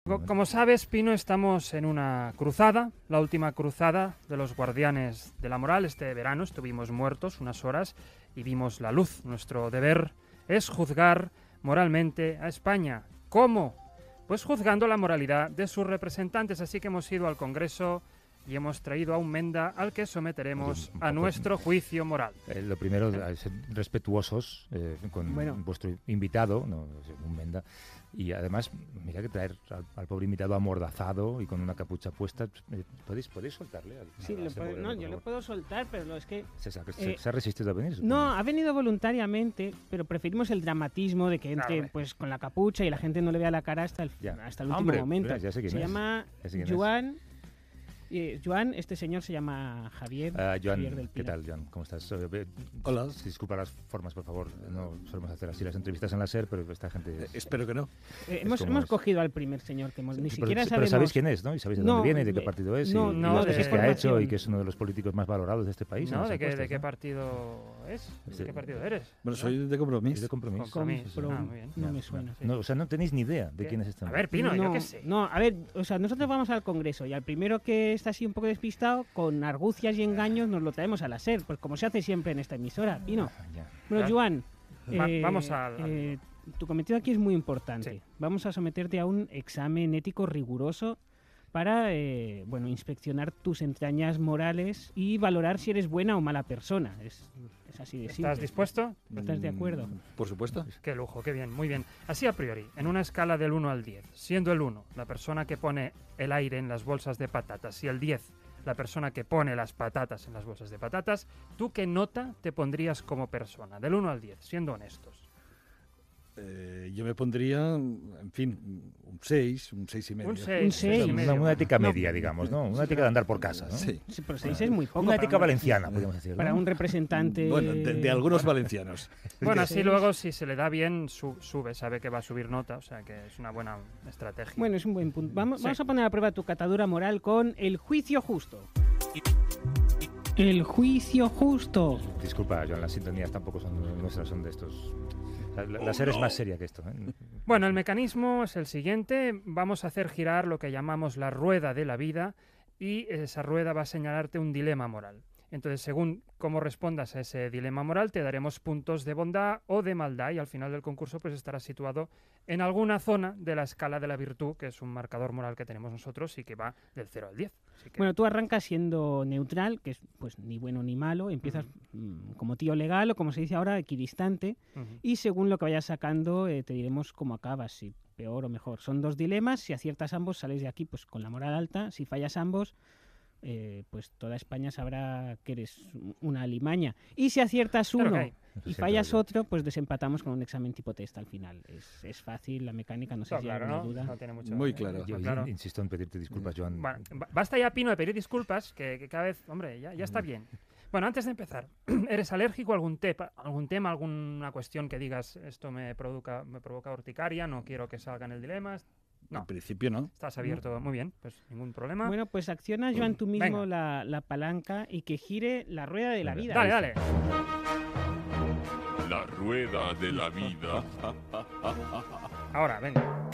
Como sabes, Pino, estamos en una cruzada, la última cruzada de los guardianes de la moral. Este verano estuvimos muertos unas horas y vimos la luz. Nuestro deber es juzgar moralmente a España. ¿Cómo? Pues juzgando la moralidad de sus representantes. Así que hemos ido al Congreso y hemos traído a un Menda al que someteremos a nuestro juicio moral. Lo primero, ser respetuosos con vuestro invitado, un Menda. Y además, mira que traer al pobre invitado amordazado y con una capucha puesta. ¿Podéis soltarle? Sí, yo le puedo soltar, pero es que... ¿Se ha resistido a venir? No, ha venido voluntariamente, pero preferimos el dramatismo de que entre pues con la capucha y la gente no le vea la cara hasta el último momento. Ya sé quién se es. llama Joan. Joan, este señor se llama Javier. Joan, Javier del Pino. ¿Qué tal, Joan? ¿Cómo estás? Hola. Disculpa las formas, por favor. No solemos hacer así las entrevistas en la SER, pero esta gente... Espero que no. Hemos cogido al primer señor que ni siquiera sabemos... Pero sabéis quién es, ¿no? Y sabéis de dónde viene, de qué partido es, y las cosas que ha hecho y que es uno de los políticos más valorados de este país. No, ¿de qué partido es? ¿De qué partido eres? Bueno, soy de Compromís. ¿Es de Compromís? Muy bien. No me suena. No, o sea, no tenéis ni idea de quién es este. A ver, Pino, yo qué sé. No, a ver, o sea, nosotros vamos al Congreso y al primero que está así un poco despistado, con argucias y engaños, nos lo traemos a la SER, pues como se hace siempre en esta emisora, Pino. Bueno, Joan, vamos a... tu cometido aquí es muy importante. Sí. Vamos a someterte a un examen ético riguroso para inspeccionar tus entrañas morales y valorar si eres buena o mala persona. Es así de simple. ¿Estás dispuesto? ¿Estás de acuerdo? Por supuesto. Qué lujo, qué bien, muy bien. Así a priori, en una escala del 1 al 10, siendo el 1 la persona que pone el aire en las bolsas de patatas y el 10 la persona que pone las patatas en las bolsas de patatas, ¿tú qué nota te pondrías como persona? Del 1 al 10, siendo honestos. Yo me pondría, en fin, un 6 y medio. Un 6 y medio. Una ética media, digamos, ¿no? Una ética de andar por casa, ¿no? Sí. Sí, pero 6 es muy poco. Una ética valenciana, podríamos decir, ¿no? Para un representante... Bueno, de algunos valencianos. Bueno, así luego, si se le da bien, sube, sabe que va a subir nota, o sea que es una buena estrategia. Bueno, es un buen punto. Vamos a poner a prueba tu catadura moral con el juicio justo. El juicio justo. Disculpa, Joan, las sintonías tampoco son nuestras, son de estos... La SER es más seria que esto, ¿eh? Bueno, el mecanismo es el siguiente. Vamos a hacer girar lo que llamamos la rueda de la vida y esa rueda va a señalarte un dilema moral. Entonces, según cómo respondas a ese dilema moral, te daremos puntos de bondad o de maldad y al final del concurso pues estarás situado en alguna zona de la escala de la virtud, que es un marcador moral que tenemos nosotros y que va del 0 al 10. Así que... Bueno, tú arrancas siendo neutral, que es pues ni bueno ni malo, empiezas como tío legal o como se dice ahora, equidistante, y según lo que vayas sacando te diremos cómo acabas, si peor o mejor. Son 2 dilemas, si aciertas ambos sales de aquí pues con la moral alta, si fallas ambos pues toda España sabrá que eres una alimaña. Y si aciertas uno y fallas otro, pues desempatamos con un examen tipo test al final. Es fácil, la mecánica, no sé si hay alguna duda. No tiene mucho, muy claro. Yo insisto en pedirte disculpas, Joan. Bueno, basta ya, Pino, de pedir disculpas, que cada vez, hombre, ya está bien. Bueno, antes de empezar, ¿eres alérgico a algún tema, alguna cuestión que digas esto me provoca urticaria, no quiero que salga en el dilema? No. En principio no. Estás abierto, muy bien, pues ningún problema. Bueno, pues acciona, Joan, tú mismo la palanca y que gire la rueda de la vida. Dale. La rueda de la vida. Ahora, venga.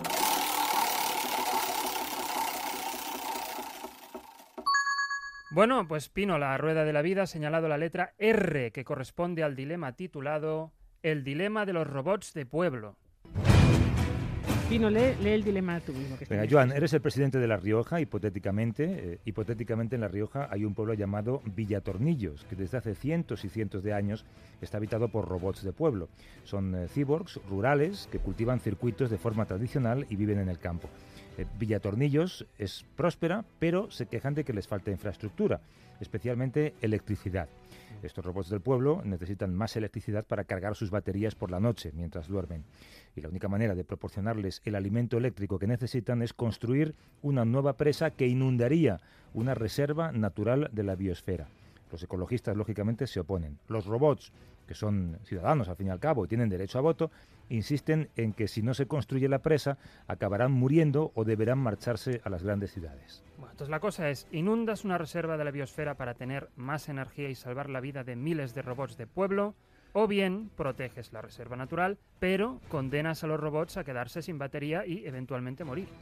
Bueno, pues Pino, la rueda de la vida ha señalado la letra R, que corresponde al dilema titulado El dilema de los robots de pueblo. Pino, lee el dilema tú mismo. Venga, Joan, eres el presidente de La Rioja, hipotéticamente. Hipotéticamente en La Rioja hay un pueblo llamado Villatornillos, que desde hace cientos y cientos de años está habitado por robots de pueblo. Son cyborgs rurales que cultivan circuitos de forma tradicional y viven en el campo. Villatornillos es próspera, pero se quejan de que les falta infraestructura, especialmente electricidad. Estos robots del pueblo necesitan más electricidad para cargar sus baterías por la noche, mientras duermen. Y la única manera de proporcionarles el alimento eléctrico que necesitan es construir una nueva presa que inundaría una reserva natural de la biosfera. Los ecologistas, lógicamente, se oponen. Los robots, que son ciudadanos al fin y al cabo y tienen derecho a voto, insisten en que si no se construye la presa, acabarán muriendo o deberán marcharse a las grandes ciudades. Bueno, entonces la cosa es, inundas una reserva de la biosfera para tener más energía y salvar la vida de miles de robots de pueblo, o bien proteges la reserva natural, pero condenas a los robots a quedarse sin batería y eventualmente morir.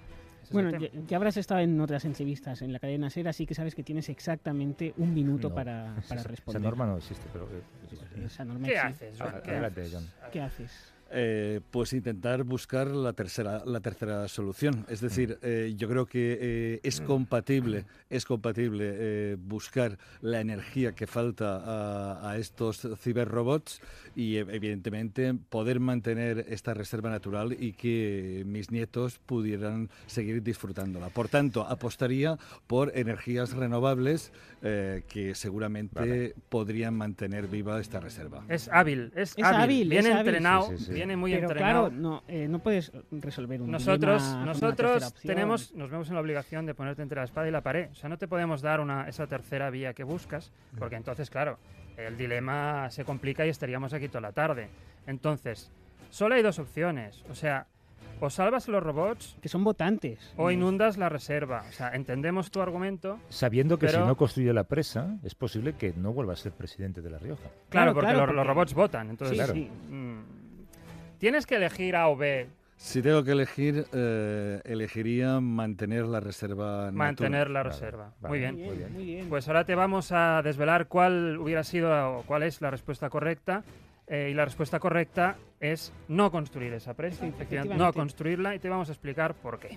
Ese es Bueno, el tema. ya habrás estado en otras entrevistas en la cadena SER, así que sabes que tienes exactamente un minuto No, para esa responder. norma no existe, pero... Esa norma ¿Qué existe. haces, Joan? ¿Qué Adelante, haces? John. ¿Qué haces? Pues intentar buscar la tercera solución. Es decir, yo creo que es compatible buscar la energía que falta a estos ciberrobots y evidentemente poder mantener esta reserva natural y que mis nietos pudieran seguir disfrutándola. Por tanto, apostaría por energías renovables que seguramente podrían mantener viva esta reserva. Es hábil, Es hábil, viene es hábil. entrenado, Sí, sí, sí. viene muy Pero entrenado. claro, no puedes resolver un dilema Nosotros con una tercera opción. nos vemos en la obligación de ponerte entre la espada y la pared. O sea, no te podemos dar esa tercera vía que buscas, porque entonces, claro, el dilema se complica y estaríamos aquí toda la tarde. Entonces, solo hay dos opciones. O sea, o salvas a los robots Que son votantes. o inundas la reserva. O sea, entendemos tu argumento. Sabiendo que Pero- si no construye la presa, es posible que no vuelva a ser presidente de La Rioja. Claro, porque claro, los robots votan. Entonces, Sí, claro. sí. Tienes que elegir A o B. Si tengo que elegir, elegiría mantener la reserva Mantener la Vale, reserva. vale. Muy bien. Muy bien, muy bien. Pues ahora te vamos a desvelar cuál hubiera sido o cuál es la respuesta correcta. Y la respuesta correcta es no construir esa presa, Sí, efectivamente, efectivamente. no construirla, y te vamos a explicar por qué.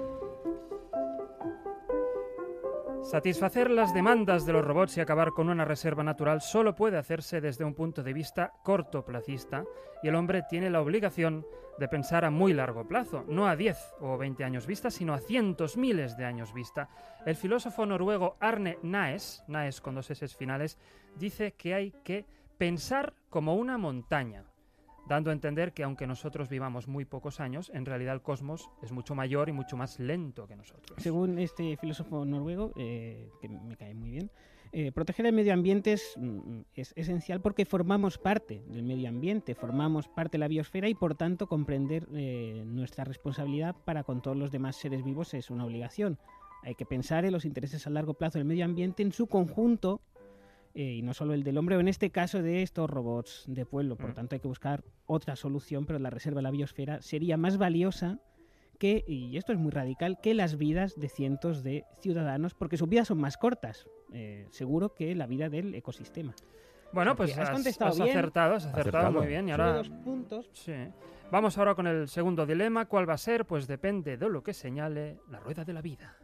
Satisfacer las demandas de los robots y acabar con una reserva natural solo puede hacerse desde un punto de vista cortoplacista, y el hombre tiene la obligación de pensar a muy largo plazo, no a 10 o 20 años vista, sino a cientos, miles de años vista. El filósofo noruego Arne Naes con 2 S finales, dice que hay que pensar como una montaña, dando a entender que aunque nosotros vivamos muy pocos años, en realidad el cosmos es mucho mayor y mucho más lento que nosotros. Según este filósofo noruego, que me cae muy bien, proteger el medio ambiente es esencial porque formamos parte del medio ambiente, formamos parte de la biosfera y por tanto comprender nuestra responsabilidad para con todos los demás seres vivos es una obligación. Hay que pensar en los intereses a largo plazo del medio ambiente en su conjunto y no solo el del hombre, o en este caso de estos robots de pueblo. Por tanto hay que buscar otra solución, pero la reserva de la biosfera sería más valiosa que, y esto es muy radical, que las vidas de cientos de ciudadanos, porque sus vidas son más cortas, seguro, que la vida del ecosistema. Bueno, pues Has has contestado bien. acertado, Acertado. muy bien. Y Sube ahora 2 puntos. sí. Vamos ahora con el segundo dilema. ¿Cuál va a ser? Pues depende de lo que señale la rueda de la vida.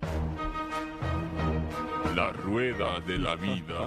La rueda de la vida.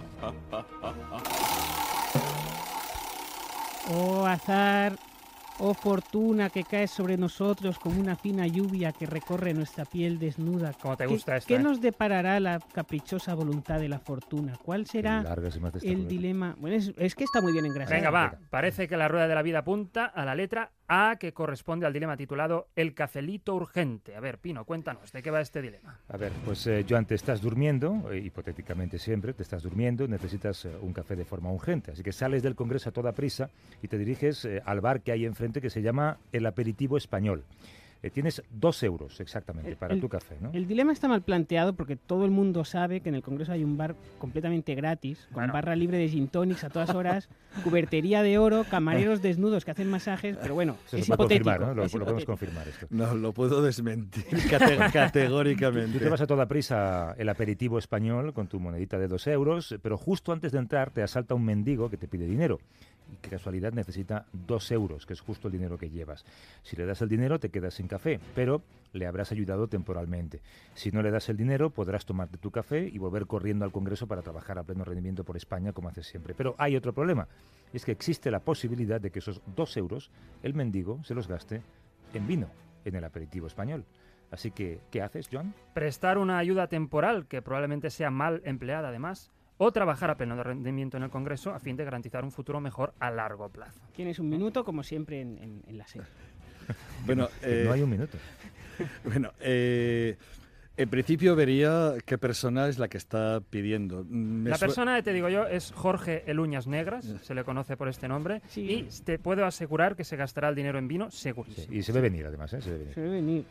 Oh azar, oh fortuna que cae sobre nosotros como una fina lluvia que recorre nuestra piel desnuda. Como te ¿Qué- gusta esto, ¿Qué eh? nos deparará la caprichosa voluntad de la fortuna? ¿Cuál será Largas y más el destacables. dilema? Bueno, es que está muy bien engrasado. Venga, va. Parece que la rueda de la vida apunta a la letra A, que corresponde al dilema titulado El cafelito urgente. A ver, Pino, cuéntanos, ¿de qué va este dilema? A ver, pues Joan, te estás durmiendo, hipotéticamente siempre, te estás durmiendo, necesitas un café de forma urgente. Así que sales del Congreso a toda prisa y te diriges al bar que hay enfrente que se llama El Aperitivo Español. Tienes 2 euros exactamente para tu café, ¿no? El dilema está mal planteado porque todo el mundo sabe que en el Congreso hay un bar completamente gratis, con Bueno. barra libre de gin tonics a todas horas, cubertería de oro, camareros desnudos que hacen masajes, pero bueno, Eso es se va a hipotético. confirmar, ¿no? Lo es podemos hipotético. confirmar esto. No, lo puedo desmentir Tú categóricamente. te vas a toda prisa el aperitivo español con tu monedita de 2 euros, pero justo antes de entrar te asalta un mendigo que te pide dinero. Y qué casualidad, necesita 2 euros, que es justo el dinero que llevas. Si le das el dinero te quedas sin café, pero le habrás ayudado temporalmente. Si no le das el dinero podrás tomarte tu café y volver corriendo al Congreso para trabajar a pleno rendimiento por España como haces siempre. Pero hay otro problema, es que existe la posibilidad de que esos 2 euros el mendigo se los gaste en vino, en el aperitivo español. Así que, ¿qué haces, Joan? Prestar una ayuda temporal, que probablemente sea mal empleada además, o trabajar a pleno rendimiento en el Congreso a fin de garantizar un futuro mejor a largo plazo. Tienes un minuto, como siempre, en la serie. Bueno, Que no hay un minuto. bueno, en principio vería qué persona es la que está pidiendo. La persona, te digo yo, es Jorge El Uñas Negras, se le conoce por este nombre, Sí. y te puedo asegurar que se gastará el dinero en vino Sí, segurísimo. y se ve venir, además, ¿eh? Se ve venir. Se debe venir.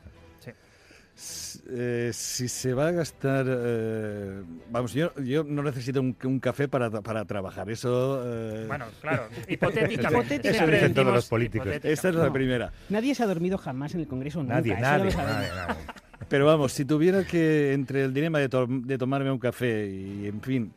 Si se va a gastar... vamos, yo no necesito un café para trabajar. Eso... Bueno, claro, hipotéticamente. Eso siempre dicen todos decimos los políticos. hipotéticamente. esa es la No. primera. Nadie se ha dormido jamás en el Congreso nunca. Nadie, eso ya lo nadie, sabemos. nadie. Pero vamos, si tuviera que, entre el dilema de tomarme un café y, en fin,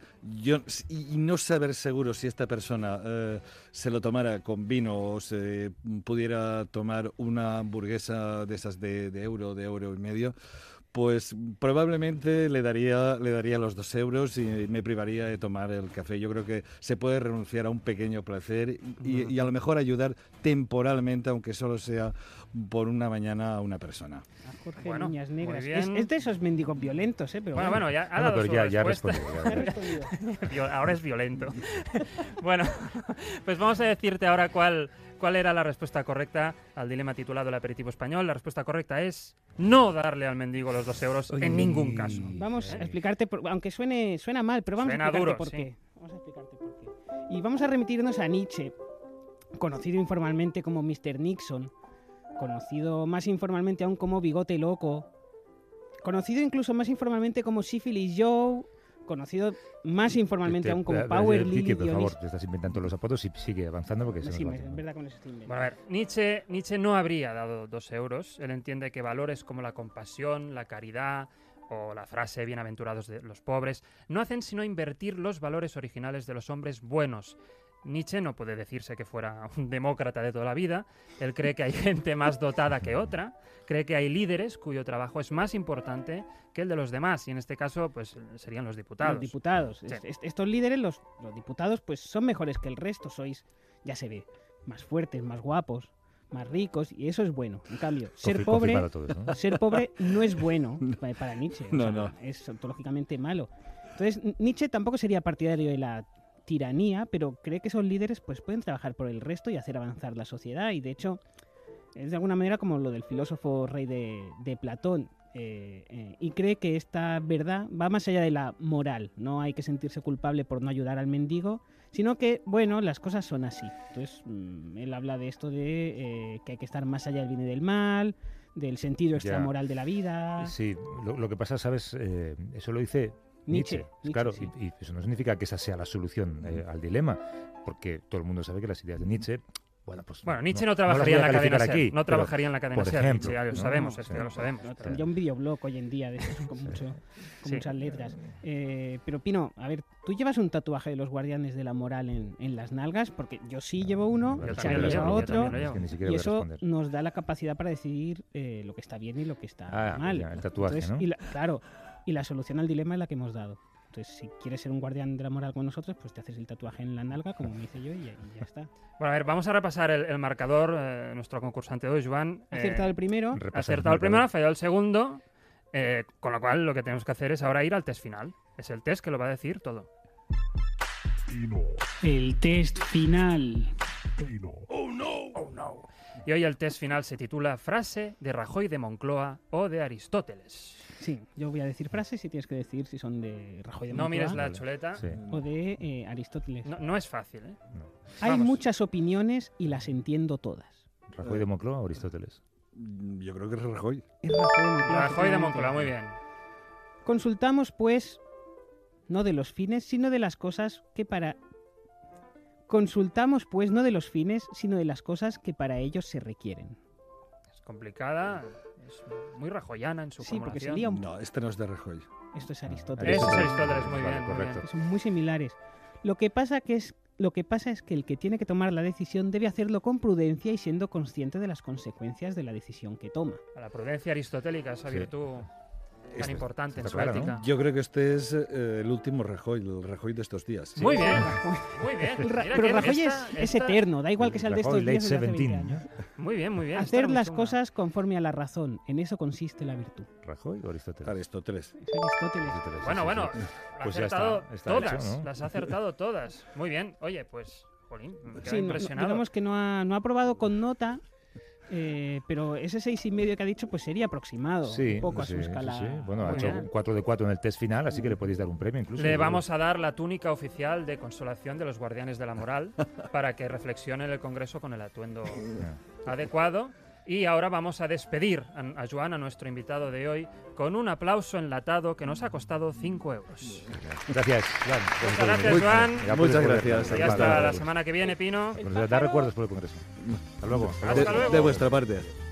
y no saber seguro si esta persona se lo tomara con vino o se pudiera tomar una hamburguesa de esas de euro y medio, pues probablemente le daría los 2 euros y me privaría de tomar el café. Yo creo que se puede renunciar a un pequeño placer y a lo mejor ayudar temporalmente, aunque solo sea por una mañana, a una persona. A Jorge Bueno, Niñas muy Negras. bien. Es de esos mendigos violentos, ¿eh? Pero Bueno, ya ha dado pero su ya respuesta. respondió. he respondido. Ahora es violento. Bueno, pues vamos a decirte ahora cuál era la respuesta correcta al dilema titulado El aperitivo español. La respuesta correcta es no darle al mendigo los 2 euros en ningún caso. Vamos a explicarte, aunque suena mal, pero vamos Suena a explicarte duro, por sí. qué. Vamos a explicarte por qué. Y vamos a remitirnos a Nietzsche, conocido informalmente como Mr. Nixon, conocido más informalmente aún como Bigote Loco, conocido incluso más informalmente como Syphilis Joe, conocido más informalmente aún como Power Lily Por favor, Dionís. te estás inventando los apodos y sigue avanzando porque se Sí, nos va es el tiempo. verdad, con eso estoy inventando. Bueno, a ver, Nietzsche no habría dado 2 euros. Él entiende que valores como la compasión, la caridad o la frase bienaventurados de los pobres no hacen sino invertir los valores originales de los hombres buenos. Nietzsche no puede decirse que fuera un demócrata de toda la vida. Él cree que hay gente más dotada que otra, cree que hay líderes cuyo trabajo es más importante que el de los demás, y en este caso pues serían los diputados. Los diputados. Sí. Estos líderes, los diputados, pues son mejores que el resto. Sois, ya se ve, más fuertes, más guapos, más ricos, y eso es bueno. En cambio, ser pobre, Confirmado todo eso, ¿no? ser pobre no es bueno para Nietzsche. No. Es ontológicamente malo. Entonces, Nietzsche tampoco sería partidario de la tiranía, pero cree que esos líderes pues pueden trabajar por el resto y hacer avanzar la sociedad, y de hecho es de alguna manera como lo del filósofo rey de Platón, y cree que esta verdad va más allá de la moral. No hay que sentirse culpable por no ayudar al mendigo, sino que, bueno, las cosas son así. Entonces, él habla de esto de que hay que estar más allá del bien y del mal, del sentido extramoral de la vida. Sí, lo que pasa, ¿sabes? Eso lo dice Nietzsche. Claro, sí. y eso no significa que esa sea la solución al dilema, porque todo el mundo sabe que las ideas de Nietzsche... Bueno, Nietzsche no trabajaría en la cadena SER, SER. No trabajaría en la cadena por SER, ejemplo, Nietzsche, ya lo ¿no? sabemos, Sí. ya lo sabemos. Tendría un videoblog hoy en día de esos con Sí. muchas letras. Pero Pino, a ver, ¿tú llevas un tatuaje de los Guardianes de la Moral en las nalgas? Porque yo sí llevo uno, Yo Xavi también lo lleva llevo, yo otro, también lo llevo. Es que ni siquiera y voy a eso responder. nos da la capacidad para decidir lo que está bien y lo que está mal. Ya, el tatuaje, ¿no? Claro, y la solución al dilema es la que hemos dado. Entonces, si quieres ser un guardián de la moral con nosotros, pues te haces el tatuaje en la nalga, como me hice yo, y ya está. Bueno, a ver, vamos a repasar el marcador. Nuestro concursante de hoy, Joan, Ha acertado el primero. ha Repasa acertado el marcador. primero, ha fallado el segundo, con lo cual lo que tenemos que hacer es ahora ir al test final. Es el test que lo va a decir todo. El test final. Oh no. Y hoy el test final se titula Frase de Rajoy de Moncloa o de Aristóteles. Sí, yo voy a decir frases y tienes que decir si son de Rajoy de No Moncloa mires la chuleta. Sí. o de Aristóteles. No es fácil, ¿eh? No. Hay Vamos. muchas opiniones y las entiendo todas. ¿Rajoy de Moncloa o Aristóteles? Yo creo que es Rajoy. Es Rajoy de Moncloa. Rajoy de efectivamente. Moncloa, muy bien. Consultamos, pues, no de los fines, sino de las cosas que para... Consultamos, pues, no de los fines, sino de las cosas que para ellos se requieren. Es complicada, es muy rajoyana en su Sí, porque formulación. sería un... No, este no es de Rajoy. Esto es Aristóteles. Eso es Aristóteles, muy Vale, bien, muy correcto. bien. Son muy similares. Lo que pasa es que el que tiene que tomar la decisión debe hacerlo con prudencia y siendo consciente de las consecuencias de la decisión que toma. A la prudencia aristotélica, esa Sí. virtud tan Está- importante en está su claro, ¿no? ética. Yo creo que este es el último Rajoy, el Rajoy de estos días. Muy bien, muy bien. Mira Pero que Rajoy esta- es esta- eterno, da igual que sea el de estos Rajoy, late días o el de hace 20 17. años. Muy bien, muy bien. Hacer Esta las me cosas conforme a la razón, en eso consiste la virtud. ¿Rajoy o Aristóteles? Aristóteles. Es Aristóteles. Aristóteles, Bueno, sí, bueno, sí. las ha Pues ya acertado está todas, hecho, ¿no? las ha acertado todas. Muy bien. Oye, pues, jolín, me quedo Sí, impresionado. digamos que no ha aprobado con nota, pero ese 6,5 que ha dicho pues sería aproximado un poco a su escala. sí. Bueno, ha Muy hecho bien. 4 de 4 en el test final, así que le podéis dar un premio incluso. Le vamos a dar la túnica oficial de consolación de los guardianes de la moral para que reflexione en el Congreso con el atuendo adecuado. Y ahora vamos a despedir a Joan, a nuestro invitado de hoy, con un aplauso enlatado que nos ha costado 5 euros. Gracias, Joan. Muchas gracias, Joan. Ya puedes Muchas volver, gracias. Y Joan. hasta la semana que viene, Pino. Da recuerdos por el Congreso. Hasta luego. Hasta luego. De vuestra parte.